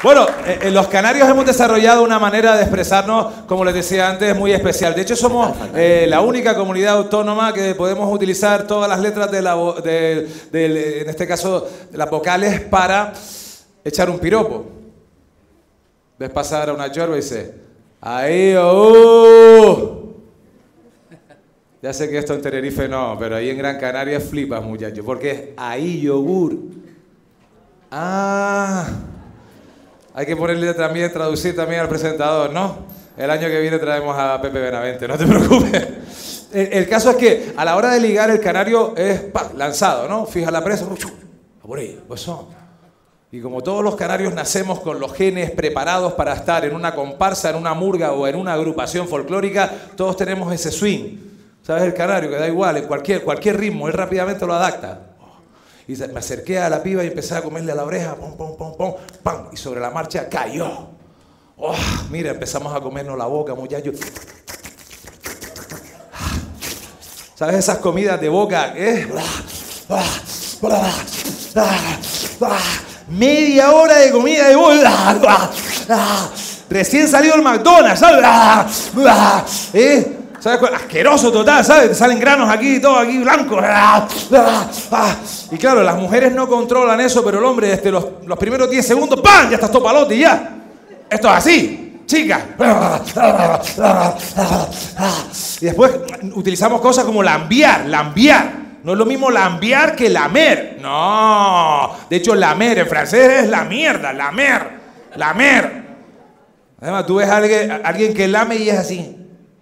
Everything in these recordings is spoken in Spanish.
Bueno, los canarios hemos desarrollado una manera de expresarnos, como les decía antes, muy especial. De hecho, somos la única comunidad autónoma que podemos utilizar todas las letras en este caso, de las vocales para echar un piropo. Ves pasar a una yorba y dice, ¡ahí, Ya sé que esto en Tenerife no, pero ahí en Gran Canaria flipas, muchachos, porque es ahí yogur. Ah... Hay que ponerle también, traducir también al presentador, ¿no? El año que viene traemos a Pepe Benavente, no te preocupes. El caso es que a la hora de ligar el canario es lanzado, ¿no? Fija la presa, por ahí, pues son. Y como todos los canarios nacemos con los genes preparados para estar en una comparsa, en una murga o en una agrupación folclórica, todos tenemos ese swing. ¿Sabes? El canario, que da igual, en cualquier ritmo, él rápidamente lo adapta. Y me acerqué a la piba y empecé a comerle a la oreja, pom, pom, pom, pom, pam, y sobre la marcha cayó. Oh, mira, empezamos a comernos la boca, muchachos. ¿Sabes esas comidas de boca? Media hora de comida de boca. Recién salido del McDonald's, ¿sabes? ¿Sabes? Asqueroso total, ¿sabes? Te salen granos aquí, todo aquí blanco. Y claro, las mujeres no controlan eso, pero el hombre, los primeros 10 segundos, ¡pam! Ya estás todo palote y ya. Esto es así, chicas. Y después utilizamos cosas como lambiar. No es lo mismo lambiar que lamer. No. De hecho, lamer en francés es la mierda, lamer. Además, tú ves a alguien que lame y es así.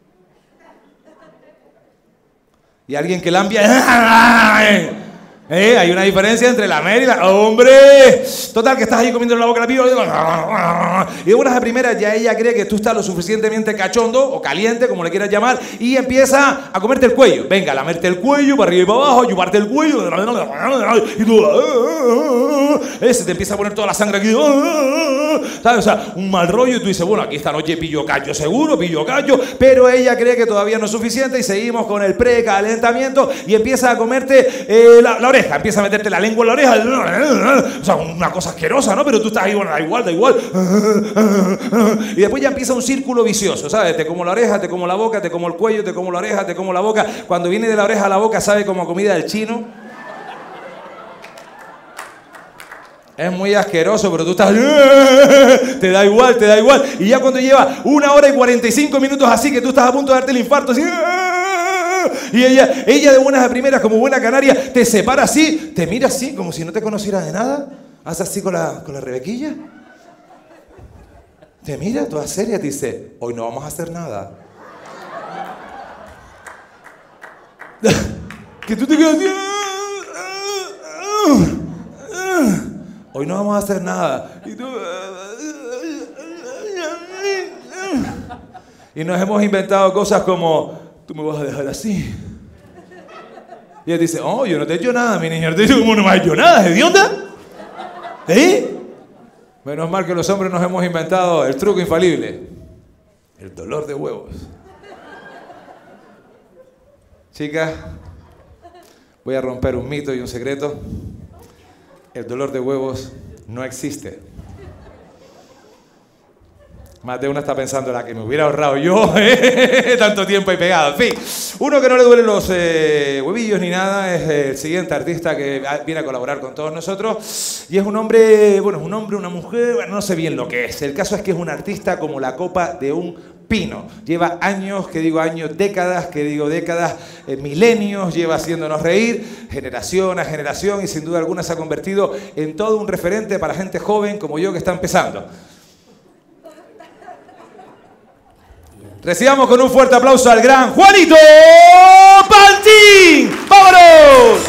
Y alguien que lambia... hay una diferencia entre lamer y la... ¡Hombre! Total, que estás ahí comiendo la boca de la piba. Y de buenas a primeras ya ella cree que tú estás lo suficientemente cachondo o caliente, como le quieras llamar, y empieza a comerte el cuello. Venga, a lamerte el cuello, para arriba y para abajo, a chuparte el cuello. Y tú... se te empieza a poner toda la sangre aquí. ¿Sabes? O sea, un mal rollo y tú dices, bueno, aquí esta noche pillo callo seguro, pero ella cree que todavía no es suficiente y seguimos con el precalentamiento y empieza a comerte la oreja, empieza a meterte la lengua en la oreja, o sea, una cosa asquerosa, ¿no? Pero tú estás ahí, bueno, da igual. Y después ya empieza un círculo vicioso, ¿sabes? Te como la oreja, te como la boca, te como el cuello, te como la oreja, te como la boca. Cuando viene de la oreja a la boca, sabe como comida del chino. Es muy asqueroso, pero tú estás... Te da igual. Y ya cuando lleva 1 hora y 45 minutos así, que tú estás a punto de darte el infarto, así... Y ella de buenas a primeras, como buena canaria, te separa así, te mira así, como si no te conociera de nada. Hace así con la Rebequilla. Te mira, toda seria, te dice, hoy no vamos a hacer nada. Que tú te quedas así... Hoy no vamos a hacer nada. Y nos hemos inventado cosas como, tú me vas a dejar así. Y él dice, oh, yo no te he hecho nada, mi niño. Te digo, ¿cómo no me has hecho nada, idiota? Menos mal que los hombres nos hemos inventado el truco infalible. El dolor de huevos. Chicas, voy a romper un mito y un secreto. El dolor de huevos no existe. Más de una está pensando la que me hubiera ahorrado yo, tanto tiempo ahí pegado. En fin, uno que no le duelen los huevillos ni nada es el siguiente artista que viene a colaborar con todos nosotros. Y es un hombre, bueno, es un hombre, una mujer, bueno, no sé bien lo que es. El caso es que es un artista como la copa de un pino. Lleva años, décadas, milenios, lleva haciéndonos reír, generación a generación, y sin duda alguna se ha convertido en todo un referente para gente joven como yo que está empezando. Recibamos con un fuerte aplauso al gran Juanito Pantín. ¡Vámonos!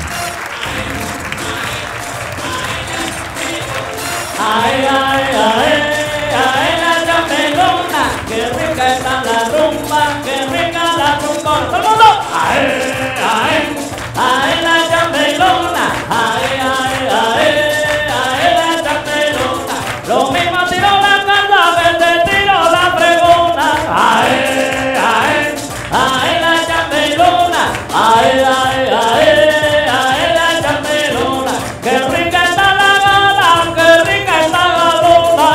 Ay, ay, ay, ay, la llamelona, qué rica está la rumba, qué rica la rumba. ¡Todo el mundo! Ay, ay, ay, la llamelona, ay, ay, ay, ay, la llamelona. Lo mismo tiró la carta verde, tiró la pregona. Ay, ay, ay, la llamelona, ay, ay, ay, ay, la llamelona, qué rica está la gala, qué rica está la luna.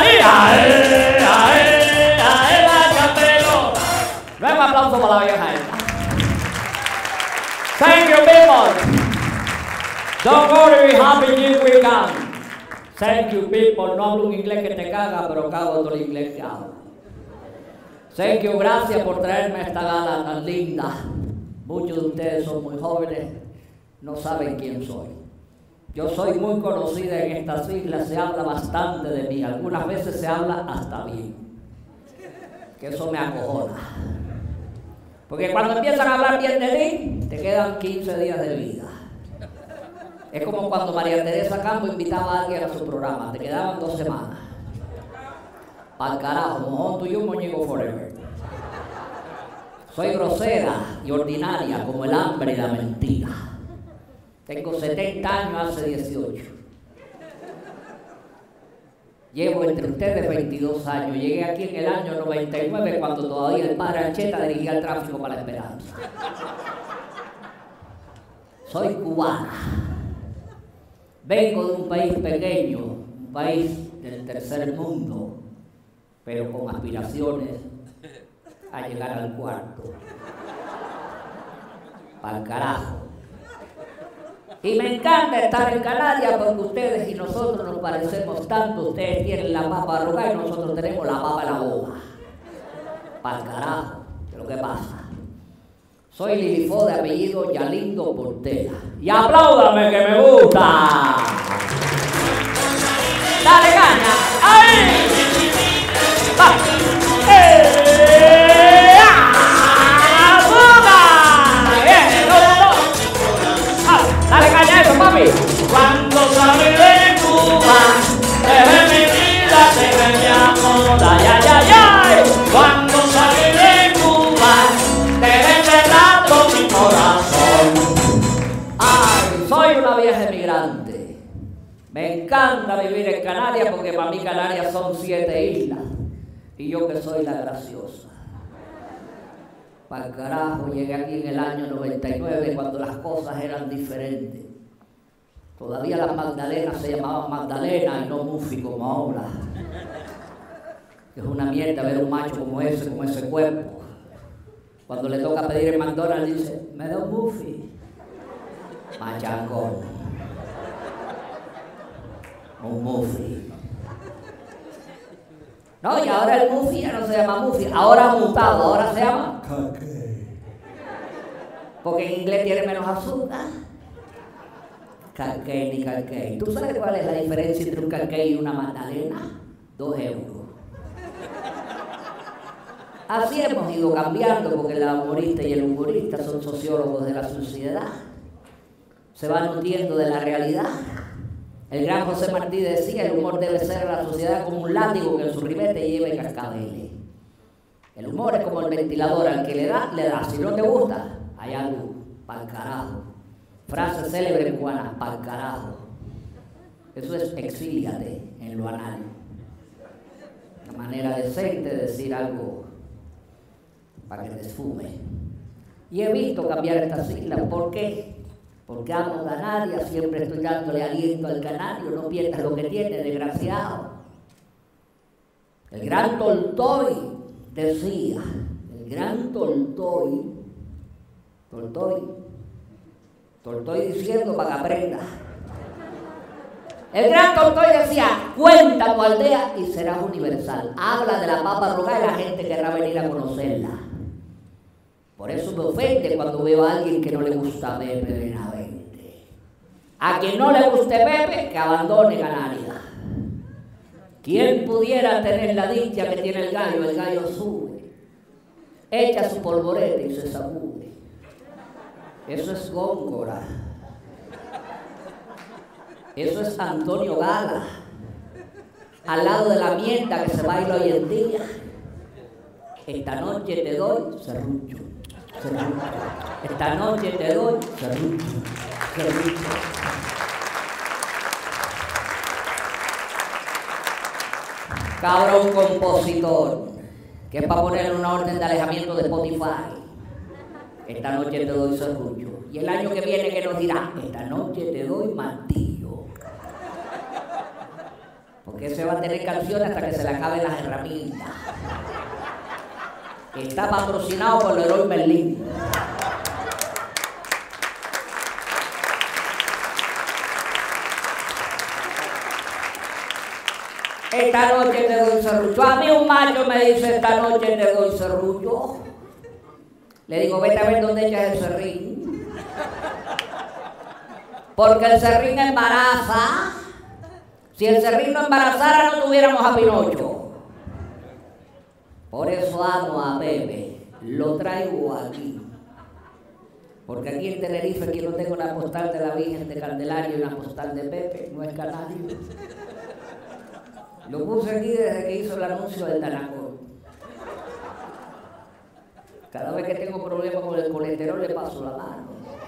very happy New Weekend. Thank you, people. No hablo un inglés que te caga, pero cago todo el inglés que hablo. Thank you, gracias por traerme esta gala tan linda. Muchos de ustedes son muy jóvenes, no saben quién soy. Yo soy muy conocida en estas islas, se habla bastante de mí, algunas veces se habla hasta bien. Que eso me acojona. Porque cuando empiezan a hablar bien de ti, te quedan 15 días de vida. Es como cuando María Teresa Campo invitaba a alguien a su programa, te quedaban 2 semanas. Pa'l carajo, mojón tuyo, moñigo forever. Soy grosera y ordinaria como el hambre y la mentira. Tengo 70 años hace 18. Llevo entre ustedes 22 años. Llegué aquí en el año 99 cuando todavía el padre Ancheta dirigía el tráfico para la Esperanza. Soy cubana. Vengo de un país pequeño, un país del tercer mundo, pero con aspiraciones a llegar al cuarto. Pa'l carajo. Y me encanta estar en Canarias porque ustedes y nosotros nos parecemos tanto. Ustedes tienen la papa arrugada y nosotros tenemos la papa en la boca. Pa'l carajo, ¿qué es lo que pasa? Soy Lilifo de apellido Yalindo Portela. Y apláudame que me gusta. Dale caña. ¡Ay! ¡Va! Dale caña eso, papi. Cuando salí de Cuba, dejé mi vida, dejé mi amor. Ay, ay, ay, ay. Cuando salí de Cuba, dejé cerrado mi corazón. Ay, soy una vieja emigrante. Me encanta vivir en Canarias porque para mí Canarias son 7 islas. Y yo que soy la graciosa. Pa'l carajo, llegué aquí en el año 99 cuando las cosas eran diferentes. Todavía las Magdalenas se llamaban Magdalena y no Mufi como ahora. Es una mierda ver un macho como ese cuerpo. Cuando le toca pedir el McDonald's dice, me da un Mufi. Machangón. Un Mufi. No, y ahora el Mufi ya no se llama Mufi, ahora ha mutado, ahora se llama cupcake. Porque en inglés tiene menos azúcar. Cupcake y cupcake. ¿Tú sabes cuál es la diferencia entre un cupcake y una magdalena? 2 euros. Así hemos ido cambiando porque la humorista y el humorista son sociólogos de la sociedad. Se van nutriendo de la realidad. El gran José Martí decía, el humor debe ser a la sociedad como un látigo que en su ribete lleve cascabeles. El humor es como el ventilador, al que le da, le da. Si no te gusta, hay algo, pa'l carajo. Frase célebre cubana, pa'l carajo. Eso es exíliate en lo anal. Una manera decente de decir algo para que te esfume. Y he visto cambiar estas islas. ¿Por qué? Porque amo Canarias, siempre estoy dándole aliento al canario, no pierdas lo que tiene, desgraciado. El gran Tolstoy decía, el gran Tolstoy diciendo para que aprenda. El gran Tolstoy decía, cuenta tu aldea y serás universal. Habla de la papa arrugada y la gente querrá venir a conocerla. Por eso me ofende cuando veo a alguien que no le gusta Pepe Benavente. A quien no le guste Pepe, que abandone Canarias. ¿Quién pudiera tener la dicha que tiene el gallo sube, echa su polvorete y se sacude. Eso es Góngora. Eso es Antonio Gala. Al lado de la mierda que se baila hoy en día. Esta noche te doy serrucho. Esta noche te doy serrucho. Cabrón compositor, que es para poner una orden de alejamiento de Spotify. Esta noche te doy serrucho. Y el año que viene, que nos dirá, esta noche te doy martillo. Porque ese va a tener canciones hasta que se le acaben las herramientas. Está patrocinado por Leroy Merlin. esta noche te doy serrullo. A mí un macho me dice, esta noche te doy serrullo. Le digo, vete a ver dónde echas el serrín. Porque el serrín embaraza. Si el serrín no embarazara, no tuviéramos a Pinocho. Por eso amo a Pepe. Lo traigo aquí. Porque aquí en Tenerife, aquí no tengo una postal de la Virgen de Candelaria y una postal de Pepe, no es canario. Lo puse aquí desde que hizo el anuncio del Danacol. Cada vez que tengo problemas con el colesterol le paso la mano.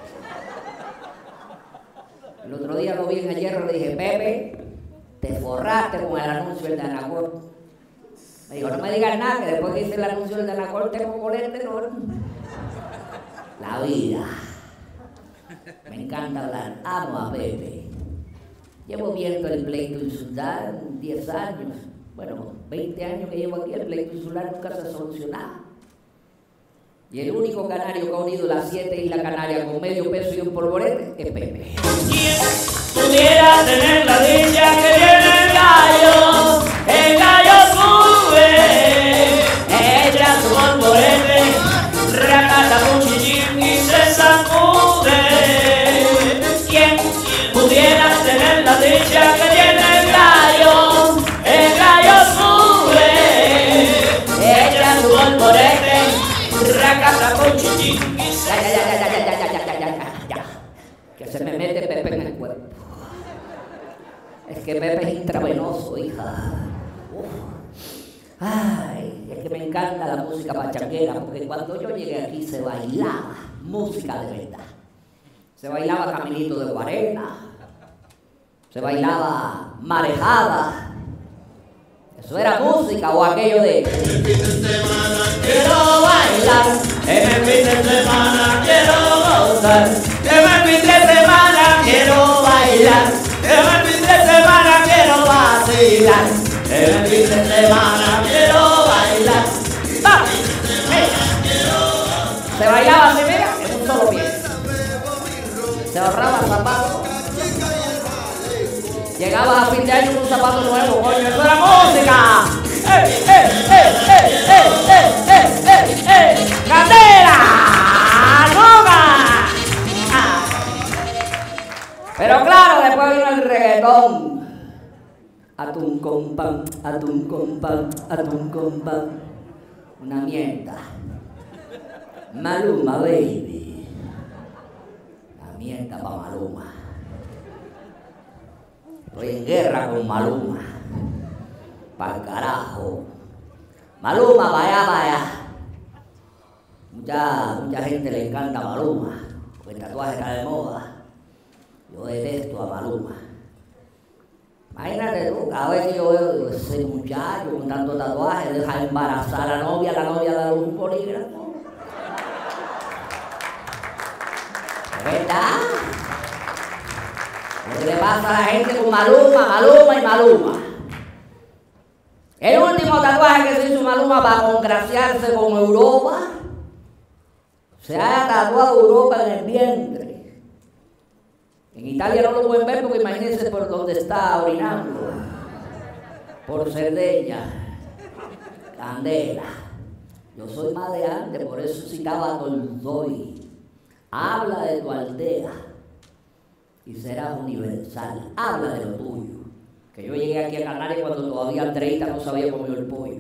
El otro día lo vi en el Hierro y le dije, Pepe, te forraste con el anuncio del Danacol. Me dijo, no me digas nada, que después que hice el anuncio del Danacol tengo colesterol. La vida. Me encanta hablar. Amo a Pepe. Llevo viendo el pleito insular 10 años. Bueno, 20 años que llevo aquí, el pleito insular nunca se ha solucionado. Y el único canario que ha unido las 7 Islas Canarias con medio peso y un polvorete es Pepe. ¿Quién pudiera tener la dicha que tiene el gallo sube, echa su polvorete, racata con chichín y se sacude? ¿Quién pudiera tener la dicha que tiene el gallo sube, echa su polvorete, racata con chichín y se Ya. Que se me mete Pepe en el cuerpo. Es que Pepe es intravenoso, hija. Ay, es que me encanta la música pachanguera, porque cuando yo llegué aquí se bailaba música de verdad. Se bailaba Caminito de Guarena, se bailaba Marejada. ¿Eso era música o aquello de En el fin de semana quiero bailar, en el fin de semana quiero gozar, en el fin de semana quiero bailar, en el fin de semana quiero vacilar, en el fin de semana quiero bailar. ¡Vamos! se bailaba así, mira, en un solo pie. Se ahorraba zapatos. Llegaba a fin de año con un zapato nuevo, coño, eso era música. ¡Candela! ¡Nunca! Pero claro, después vino el reggaetón. Atún con pan, atún con pan, atún con pan. Una mierda. Maluma, baby. La mierda pa' Maluma. Estoy en guerra con Maluma. Pa'l carajo. Maluma, vaya. Mucha gente le encanta a Maluma, porque el tatuaje está de moda. Yo detesto a Maluma. Imagínate tú, cada vez que yo veo ese muchacho con tanto tatuaje, deja embarazar a la novia da un polígrafo. ¿Verdad? Lo que le pasa a la gente con Maluma. El último tatuaje que se hizo Maluma para congraciarse con Europa, se ha tatuado Europa en el vientre. En Italia no lo pueden ver porque imagínense por donde está orinando. Por Cerdeña, Candela. Yo soy más de antes, por eso citaba a Tolstoy. Habla de tu aldea y serás universal. Habla de lo tuyo. Que yo llegué aquí a Canarias cuando todavía Andreita no sabía comer el pollo.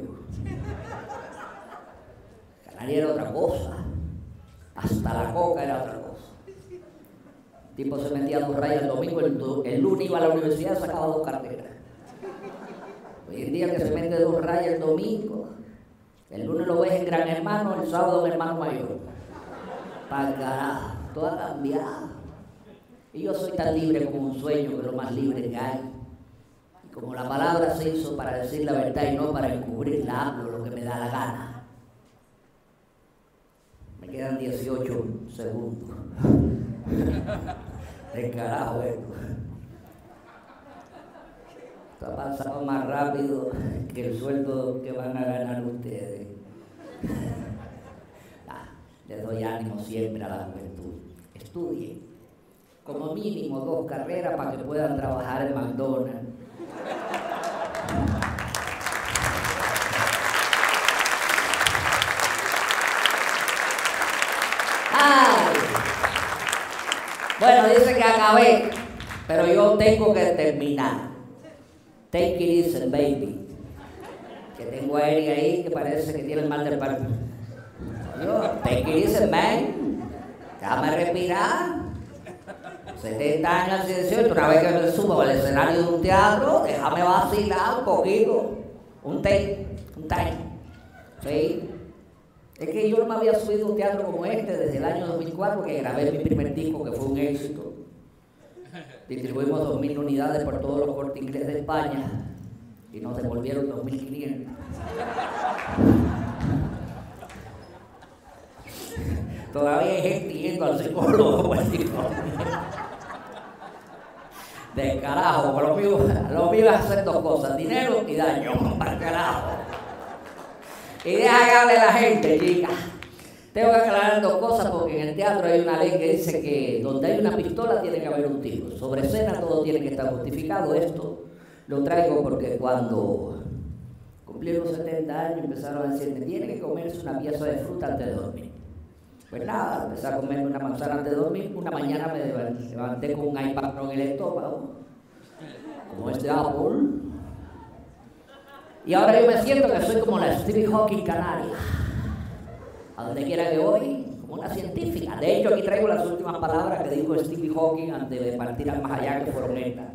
Canarias era otra cosa. Hasta la coca era otra cosa. El tipo se metía 2 rayas el domingo, el lunes iba a la universidad y sacaba 2 carteras. Hoy en día que se mete 2 rayas el domingo, el lunes lo ves en Gran Hermano, el sábado en Hermano Mayor. Para carajo, todo ha cambiado. Y yo soy tan libre como un sueño, que es lo más libre que hay. Y como la palabra se hizo para decir la verdad y no para encubrirla, hablo lo que me da la gana. Me quedan 18 segundos. El carajo, Esto ha pasado más rápido que el sueldo que van a ganar ustedes. Les doy ánimo siempre a la juventud. Estudien. Como mínimo 2 carreras para que puedan trabajar en McDonald's. dice que acabé, pero yo tengo que terminar. Take it easy, baby. Que tengo a Eri ahí que parece que tiene el mal del parto. Yo, take it easy, man. Déjame respirar. 70 años de silencio, una vez que me subo al escenario de un teatro, déjame vacilar un poquito. Un time. ¿Sí? Es que yo no me había subido a un teatro como este desde el año 2004, que grabé mi primer disco, que fue un éxito. Distribuimos 2.000 unidades por todos los Cortes Inglés de España y nos devolvieron 2.500. Todavía hay gente yendo al psicólogo por el de carajo, por lo mío es hacer dos cosas, dinero y daño, para carajo. Y deja que hable la gente, chica. Tengo que aclarar dos cosas porque en el teatro hay una ley que dice que donde hay una pistola tiene que haber un tiro. Sobre escena todo tiene que estar justificado. Esto lo traigo porque cuando cumplí los 70 años empezaron a decirme, tiene que comerse una pieza de fruta antes de dormir. Pues nada, empecé a comerme una manzana antes de dormir. Una mañana me levanté con un iPad en el estómago, como este Apple. Y ahora yo me siento que soy como la Stevie Hawking canaria. A donde quiera que voy, como una científica. De hecho, aquí traigo las últimas palabras que dijo Stevie Hawking antes de partir al más allá, que fueron estas.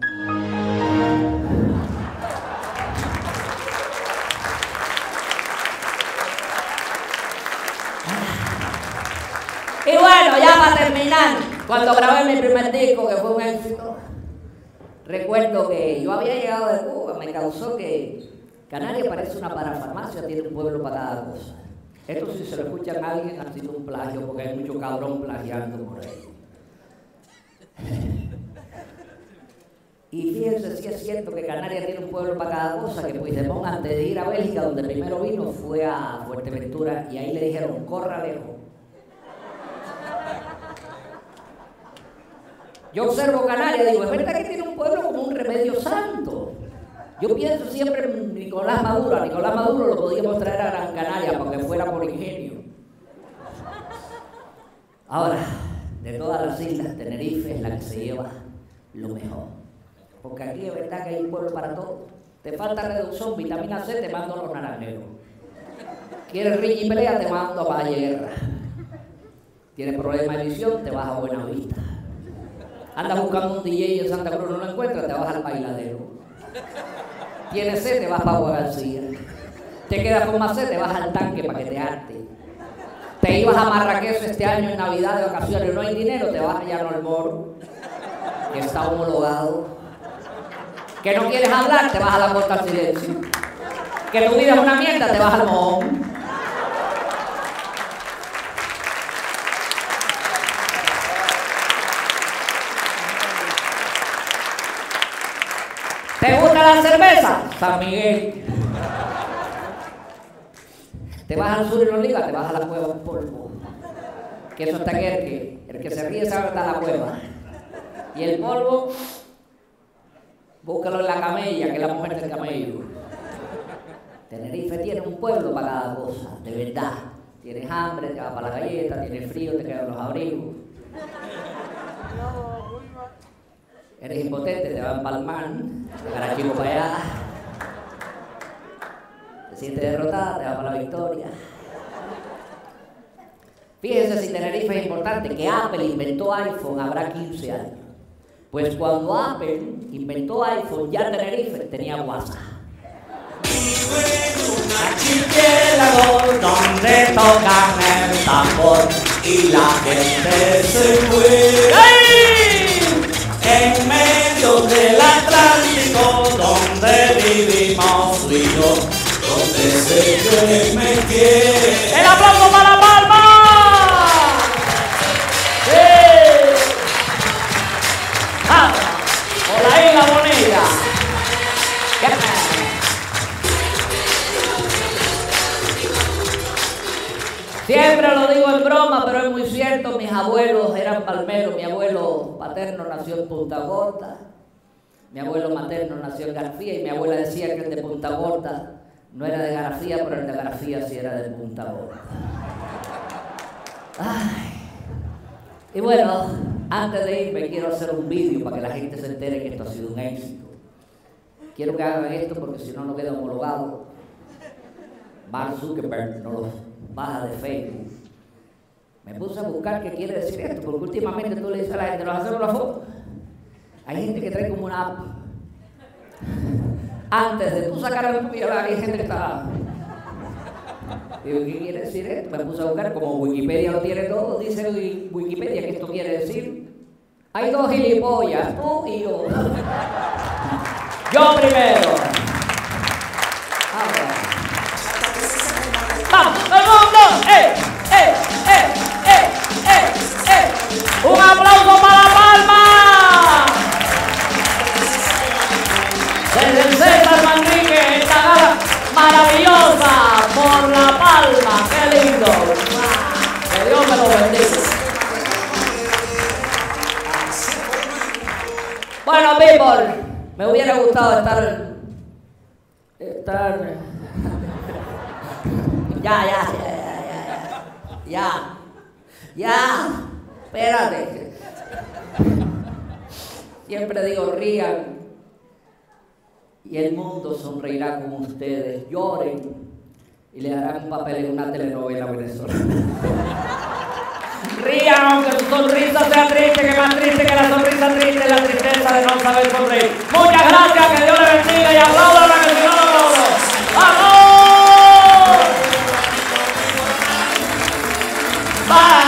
Y bueno, ya para terminar, cuando grabé mi primer disco, que fue un éxito, recuerdo que yo había llegado de Cuba, me causó que Canarias parece una parafarmacia, tiene un pueblo para cada cosa. Esto si se lo escuchan a alguien ha sido un plagio, porque hay mucho cabrón plagiando por ahí. Y fíjense si es cierto que Canarias tiene un pueblo para cada cosa, que Puigdemont antes de ir a Bélgica, donde primero vino, fue a Fuerteventura y ahí le dijeron, corra lejos. Yo observo Canarias y digo, es verdad que tiene un pueblo como un remedio santo. Yo pienso siempre en Nicolás Maduro. A Nicolás Maduro lo podíamos traer a Gran Canaria para que fuera por ingenio. Ahora, de todas las islas, Tenerife es la que se lleva lo mejor. Porque aquí es verdad que hay un pueblo para todo. Te falta reducción, vitamina C, te mando a los naranjeros. ¿Quieres riña y pelea? Te mando a Valle Guerra. ¿Tienes problema de visión? Te vas a Buenavista. Andas buscando un DJ en Santa Cruz, no lo encuentras, te vas al Bailadero. Tienes sed, te vas para Agua García. Te quedas con más sed, te vas al Tanque para que te arte. Te ibas a Marrakech este año en Navidad de vacaciones, no hay dinero, te vas a Llano al Moro, que está homologado. Que no quieres hablar, te vas a la Costa del Silencio. Que tu vida es una mierda, te vas al Mojón. ¿Te gusta la cerveza? San Miguel. Te vas al sur y no ligas, te vas a la cueva un polvo. Que eso está aquí, el que se ríe sabe que está en la cueva. Y el polvo, búscalo en la camella, que es la mujer del camello. Tenerife tiene un pueblo para cada cosa, de verdad. Tienes hambre, te vas para la galleta, tienes frío, te quedan los abrigos. Eres impotente, te vas a empalmar, te Carachico para allá. Te sientes derrotada, te vas para la victoria. Fíjense si Tenerife es importante, que Apple inventó iPhone habrá 15 años. Pues cuando Apple inventó iPhone, ya Tenerife tenía WhatsApp. Vivo en un archipiélago donde tocan el tambor y la gente se mueve. En medio del Atlántico donde vivimos tú y yo, donde sé que me quiere. ¡El aplauso para Palma! ¡Sí! ¡Ah! ¡Por la isla bonita! Siempre lo digo en broma, pero es muy cierto, mis abuelos eran palmeros. Mi abuelo paterno nació en Punta Gorda, mi abuelo materno nació en García y mi abuela decía que el de Punta Gorda no era de García, pero el de García sí era de Punta Gorda. Ay. Y bueno, Antes de irme quiero hacer un vídeo para que la gente se entere que esto ha sido un éxito. Quiero que hagan esto porque si no, no queda homologado. Mark Zuckerberg no lo baja de Facebook. Me puse a buscar qué quiere decir esto, porque últimamente tú le dices a la gente, nos hacemos una foto. Hay gente que trae como una app. Antes de tú sacar el video, hay gente que está... Digo, ¿qué quiere decir esto? Me puse a buscar, como Wikipedia lo tiene todo, dice Wikipedia que esto quiere decir. Hay dos gilipollas, tú y yo. Yo primero. Ahora. ¡Vamos! ¡Todo el mundo! ¡Un aplauso para La Palma! Desde el César Manrique, esta gala maravillosa por La Palma. ¡Qué lindo! Que Dios me lo bendiga. Bueno, people, me hubiera gustado estar... Ya, espérate. Siempre digo, rían y el mundo sonreirá con ustedes. Lloren y le harán un papel en una telenovela venezolana. Rían aunque su sonrisa sea triste, que más triste que la sonrisa triste es la tristeza de no saber sonreír. Muchas gracias, que Dios les bendiga y aplaudan a que si no lo aplaudo. ¡Vamos! Bye.